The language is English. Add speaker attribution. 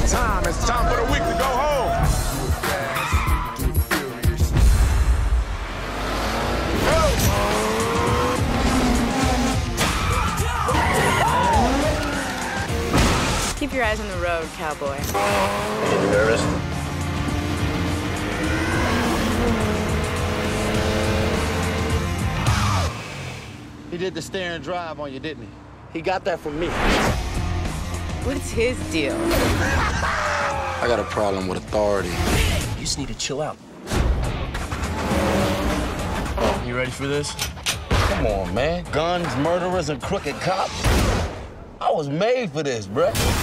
Speaker 1: time. It's time for the week to go home.
Speaker 2: Keep your eyes on the road, cowboy.
Speaker 3: Are you nervous?
Speaker 4: He did the stare and drive on you, didn't he? He got that from me.
Speaker 2: What's his deal?
Speaker 5: I got a problem with authority.
Speaker 3: You just need to chill out.
Speaker 4: You ready for this?
Speaker 3: Come on, man. Guns, murderers, and crooked cops. I was made for this, bruh.